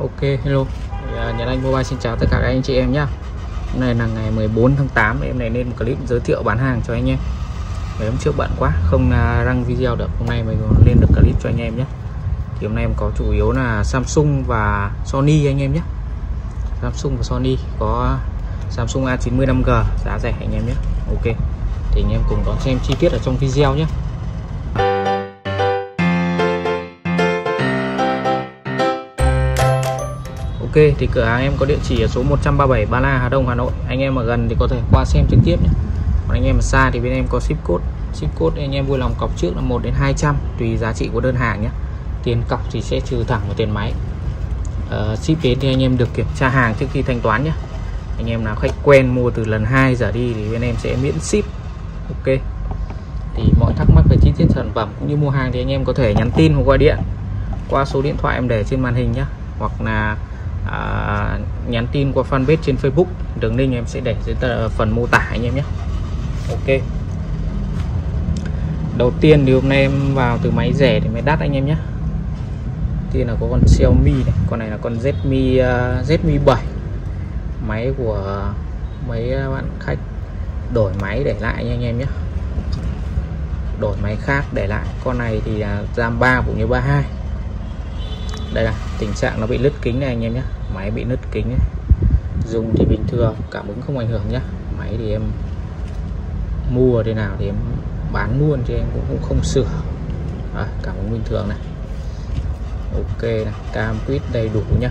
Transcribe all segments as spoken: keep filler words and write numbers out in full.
Ok, hello. Nhật Anh Mobile xin chào tất cả các anh chị em nhé. Hôm nay là ngày mười bốn tháng tám, em này lên một clip giới thiệu bán hàng cho anh em. Ngày hôm trước bận quá, không đăng video được. Hôm nay mình lên được clip cho anh em nhé. Thì hôm nay em có chủ yếu là Samsung và Sony anh em nhé. Samsung và Sony, có Samsung A chín mươi lăm G giá rẻ anh em nhé. Ok, thì anh em cùng đón xem chi tiết ở trong video nhé. Ok, thì cửa hàng em có địa chỉ ở số một trăm ba mươi bảy Ba La, Hà Đông, Hà Nội. Anh em ở gần thì có thể qua xem trực tiếp nhé. Còn anh em ở xa thì bên em có ship code. Ship code anh em vui lòng cọc trước là một đến hai trăm tùy giá trị của đơn hàng nhé. Tiền cọc thì sẽ trừ thẳng vào tiền máy. uh, Ship đến thì anh em được kiểm tra hàng trước khi thanh toán nhé. Anh em nào khách quen mua từ lần hai giờ đi thì bên em sẽ miễn ship. Ok, thì mọi thắc mắc về chi tiết sản phẩm cũng như mua hàng thì anh em có thể nhắn tin hoặc gọi điện qua số điện thoại em để trên màn hình nhé, hoặc là À, nhắn tin qua fanpage trên Facebook. Đường link em sẽ để dưới phần mô tả anh em nhé. Ok, đầu tiên thì hôm nay em vào từ máy rẻ thì máy đắt anh em nhé. Tiên là có con Xiaomi này, con này là con Redmi uh, Redmi bảy. Máy của mấy bạn khách đổi máy để lại anh em nhé, đổi máy khác để lại. Con này thì là RAM ba cũng như ba mươi hai. Đây là tình trạng nó bị nứt kính này anh em nhé. Máy bị nứt kính ấy. Dùng thì bình thường, cảm ứng không ảnh hưởng nhé. Máy thì em mua thế nào thì em bán luôn chứ em cũng, cũng không sửa. À, cảm ứng bình thường này. Ok này, cam quýt đầy đủ nhá.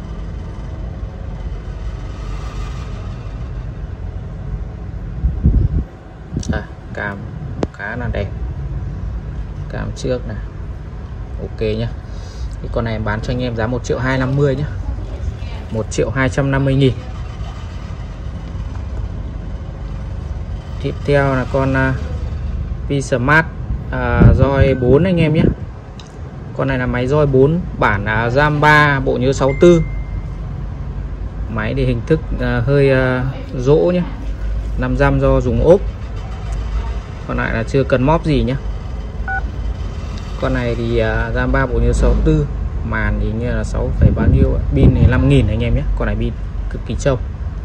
À, cam khá là đẹp. Cam trước này. Ok nhá. Thì con này em bán cho anh em giá một triệu hai trăm năm mươi nhé, một triệu hai trăm năm mươi nghìn. Tiếp theo là con uh, P-Smart uh, Roi bốn anh em nhé. Con này là máy Roi bốn, bản uh, RAM ba, bộ nhớ sáu mươi tư. Máy thì hình thức uh, hơi uh, rỗ nhé, năm RAM do dùng ốp. Còn lại là chưa cần móp gì nhé. Con này thì uh, RAM ba, bộ nhớ sáu mươi tư, màn thì như là sáu phẩy bao nhiêu, pin này năm nghìn anh em nhé. Con này pin cực kỳ trâu.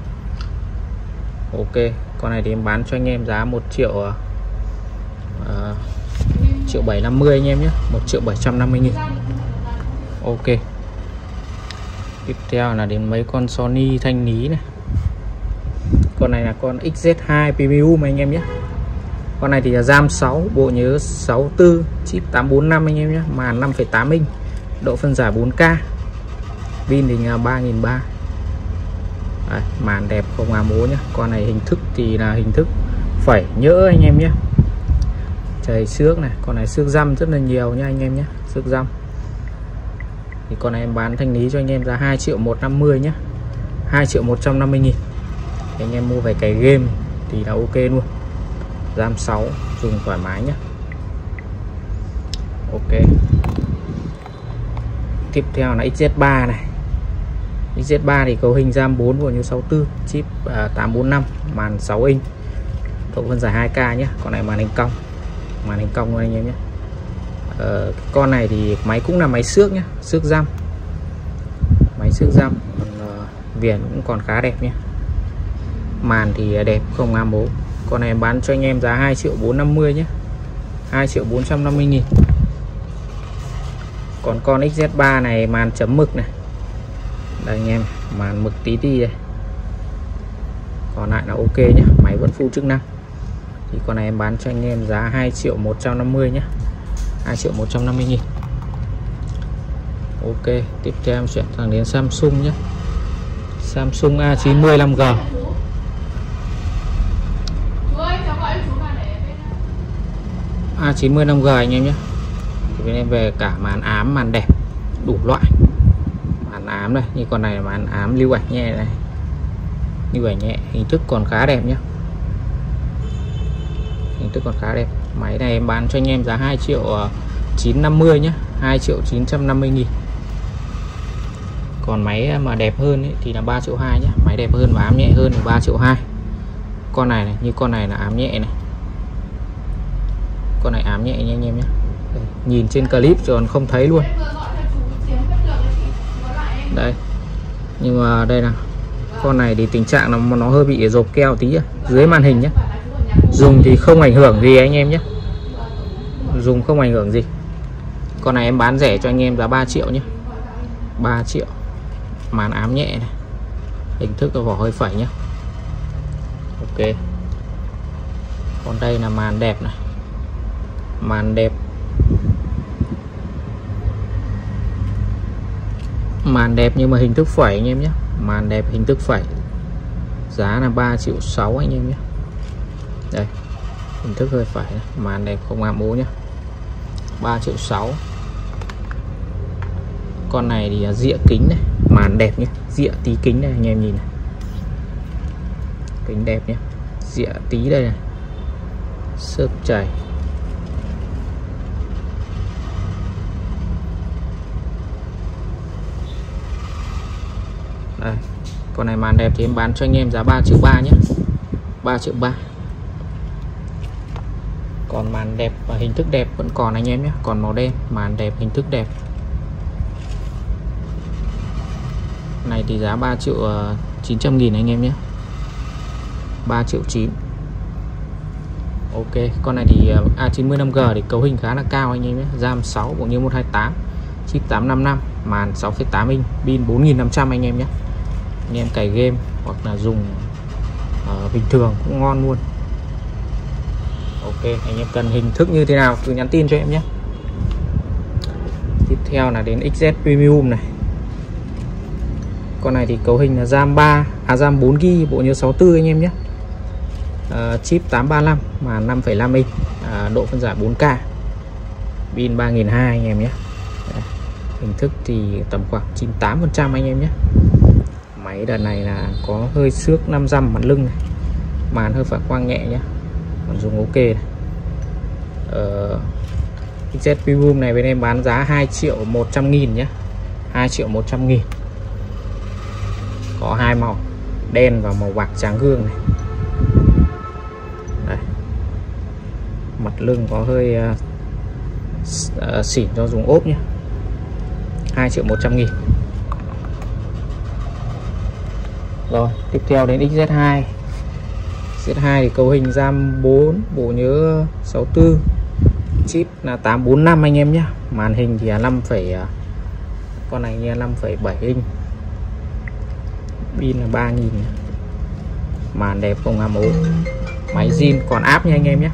Ok, con này thì em bán cho anh em giá một triệu uh, triệu bảy trăm năm mươi anh em nhé, một triệu bảy trăm năm mươi nghìn. Ok, tiếp theo là đến mấy con Sony thanh lý này. Con này là con X Z hai Premium anh em nhé. Con này thì là RAM sáu, bộ nhớ sáu mươi tư, chip tám bốn năm anh em nhé, màn năm phẩy tám inch, độ phân giải bốn K, pin thì là ba nghìn ba trăm. Màn đẹp không á mố nhé. Con này hình thức thì là hình thức phẩy nhỡ anh em nhé. Trời xước này, con này xước răm rất là nhiều nha anh em nhé, xước răm. Thì con này em bán thanh lý cho anh em giá hai triệu một trăm năm mươi nhé, hai triệu một trăm năm mươi nghìn. Anh em mua về cái game thì là ok luôn. RAM sáu dùng thoải mái nhé. Ok, tiếp theo là X Z ba này. X Z ba thì cấu hình RAM bốn, bộ nhớ sáu mươi tư, chip uh, tám bốn năm, màn sáu inch, độ phân giải hai K nhé. Con này màn hình cong, màn hình cong luôn anh em nhé. uh, Con này thì máy cũng là máy xước nhé, xước RAM, máy xước RAM. uh, Viền cũng còn khá đẹp nhé. Màn thì đẹp không am bố. Con này em bán cho anh em giá hai triệu bốn trăm năm mươi nhé, hai triệu bốn trăm năm mươi nghìn. Còn con X Z ba này màn chấm mực này. Đây anh em, màn mực tí tí đây. Còn lại là ok nhé, máy vẫn full chức năng. Thì con này em bán cho anh em giá hai triệu một trăm năm mươi nhé, hai triệu một trăm năm mươi nghìn. Ok, tiếp theo em chuyển sang đến Samsung nhé. Samsung A chín mươi lăm G. A chín mươi lăm G anh em nhé. Thì bên em về cả màn ám, màn đẹp, đủ loại. Màn ám đây, như con này là màn ám lưu ảnh nhẹ này, lưu ảnh nhẹ, hình thức còn khá đẹp nhé, hình thức còn khá đẹp. Máy này em bán cho anh em giá hai triệu chín trăm năm mươi nhé, hai triệu chín trăm năm mươi nghìn. Còn máy mà đẹp hơn ấy, thì là ba triệu hai nhé. Máy đẹp hơn và ám nhẹ hơn là ba triệu hai. Con này này, như con này là ám nhẹ này, con này ám nhẹ nha anh em nhé. Nhìn trên clip còn không thấy luôn. Đây, nhưng mà đây là con này thì tình trạng nó nó hơi bị rộp keo tí dưới màn hình nhé. Dùng thì không ảnh hưởng gì anh em nhé, dùng không ảnh hưởng gì. Con này em bán rẻ cho anh em giá ba triệu nhé, ba triệu. Màn ám nhẹ này, hình thức của vỏ hơi phẩy nhé. Ok. Còn đây là màn đẹp này, màn đẹp, màn đẹp nhưng mà hình thức phẩy anh em nhé, màn đẹp hình thức phẩy, giá là ba triệu sáu anh em nhé. Đây, hình thức hơi phẩy, màn đẹp không ám ố nhé, ba triệu sáu. Con này thì dịa kính này, màn đẹp nhé, dịa tí kính này anh em nhìn này, kính đẹp nhé, dịa tí đây này, xước chảy. Đây, con này màn đẹp thì em bán cho anh em giá ba triệu ba nhé, ba triệu ba. Còn màn đẹp và hình thức đẹp vẫn còn anh em nhé, còn màu đen, màn đẹp hình thức đẹp này thì giá ba triệu chín trăm nghìn anh em nhé, ba triệu chín. Ok, con này thì A chín mươi lăm G thì cấu hình khá là cao anh em nhé, RAM sáu cũng như một hai tám, chip tám năm năm, màn sáu phẩy tám inch, pin bốn nghìn năm trăm anh em nhé. Anh em cài game hoặc là dùng uh, bình thường cũng ngon luôn. Ok, anh em cần hình thức như thế nào cứ nhắn tin cho em nhé. Tiếp theo là đến ích dét Premium này. Con này thì cấu hình là RAM ba, à RAM bốn gi ga bai, bộ nhớ sáu mươi tư anh em nhé. Uh, chip tám ba lăm mà năm phẩy năm inch, uh, độ phân giải bốn K, pin ba nghìn hai trăm anh em nhé. Đấy. Hình thức thì tầm khoảng chín mươi tám phần trăm anh em nhé. Máy đợt này là có hơi xước năm dăm mặt lưng này, màn hơi phản quang nhẹ nhé, còn dùng ok này. Ờ, ích dét Premium này bên em bán giá hai triệu một trăm nghìn nhé, hai triệu một trăm nghìn. Có hai màu, đen và màu bạc trắng gương này. Đây. Mặt lưng có hơi uh, uh, xỉn do dùng ốp nhé, hai triệu một trăm nghìn. Rồi, tiếp theo đến ích dét hai. ích dét hai thì cấu hình RAM bốn, bộ nhớ sáu mươi tư, chip là tám bốn năm anh em nhé. Màn hình thì là năm, con này nha, năm phẩy bảy inch, pin là ba nghìn. Màn đẹp không ám ố, máy zin còn áp nha anh em nhé.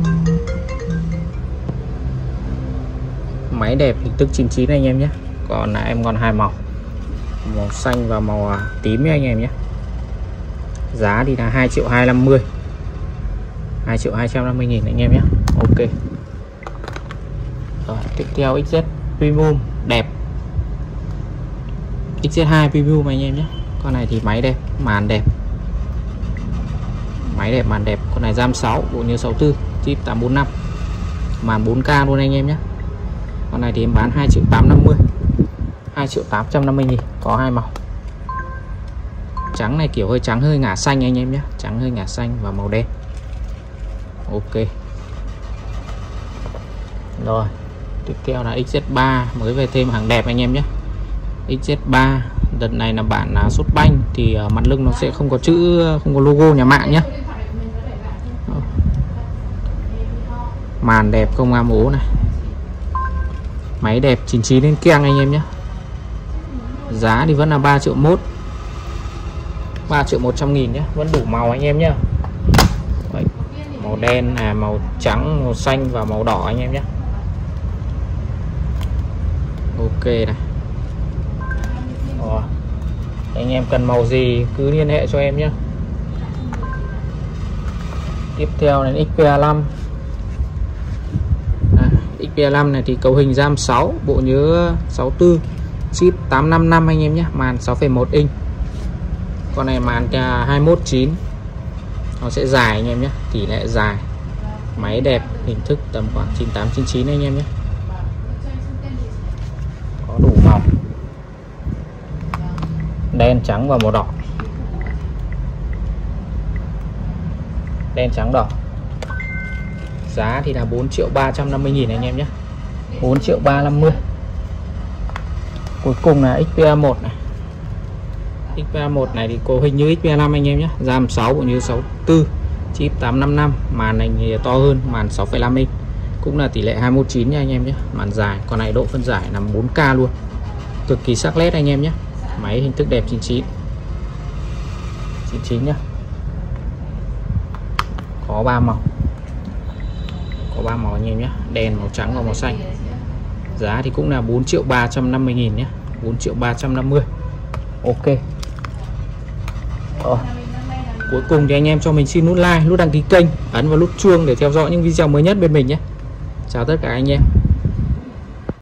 Máy đẹp hình thức chín chín anh em nhé. Còn là em còn hai màu, màu xanh và màu tím nha anh em nhé. Giá thì là hai triệu hai trăm năm mươi, hai triệu hai trăm năm mươi nghìn anh em nhé. Ok. Rồi, tiếp theo ích dét Premium đẹp, ích dét hai Premium anh em nhé. Con này thì máy đẹp, màn đẹp, máy đẹp, màn đẹp. Con này RAM sáu, bộ nhớ sáu mươi tư, chip tám bốn năm, màn bốn K luôn anh em nhé. Con này thì em bán hai triệu tám trăm năm mươi, hai triệu tám trăm năm mươi nghìn. Có hai màu, trắng này kiểu hơi trắng hơi ngả xanh anh em nhé, trắng hơi ngả xanh và màu đen. Ok. Rồi, tiếp theo là ích dét ba, mới về thêm hàng đẹp anh em nhé. ích dét ba đợt này là bản là sốt banh thì uh, mặt lưng nó sẽ không có chữ, không có logo nhà mạng nhé. Màn đẹp không ám ố này, máy đẹp chín chín lên keng anh em nhé. Giá thì vẫn là ba triệu mốt, ba triệu một trăm nghìn nhé, vẫn đủ màu anh em nhé. Đấy, màu đen, à, màu trắng, màu xanh và màu đỏ anh em nhé. Ok này. Rồi, anh em cần màu gì cứ liên hệ cho em nhé. Tiếp theo là ích pê a năm. à, ích pê a năm này thì cấu hình RAM sáu, bộ nhớ sáu mươi tư, chip tám năm năm anh em nhé, màn sáu phẩy một inch. Con này màn hai mốt chín, nó sẽ dài anh em nhé, tỷ lệ dài. Máy đẹp, hình thức tầm khoảng chín tám chín chín anh em nhé. Có đủ màu, đen trắng và màu đỏ, đen trắng đỏ. Giá thì là bốn triệu ba trăm năm mươi nghìn anh em nhé, bốn triệu ba trăm năm mươi. Cuối cùng là ích pê a một này, ích pê a một này thì có hình như ích pê a năm anh em nhé, RAM sáu cũng như sáu tư, chip tám năm năm, màn này thì to hơn, màn sáu phẩy năm inch, cũng là tỷ lệ hai một chín nha anh em nhé. Màn dài, con này độ phân giải là bốn K luôn, cực kỳ sắc nét anh em nhé. Máy hình thức đẹp chín chín chín chín nhá, có ba màu, có ba màu anh em nhé, đen, màu trắng và màu xanh. Giá thì cũng là bốn triệu ba trăm năm mươi nghìn nhé, bốn triệu ba trăm năm mươi. Ok. Rồi. Cuối cùng thì anh em cho mình xin nút like, nút đăng ký kênh, ấn vào nút chuông để theo dõi những video mới nhất bên mình nhé. Chào tất cả anh em.